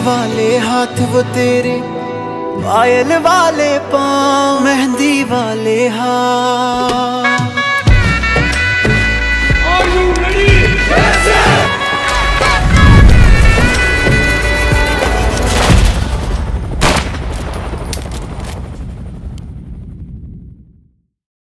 वाले हाथ वो तेरे, पायल वाले पाँव, मेहंदी वाले हाथ।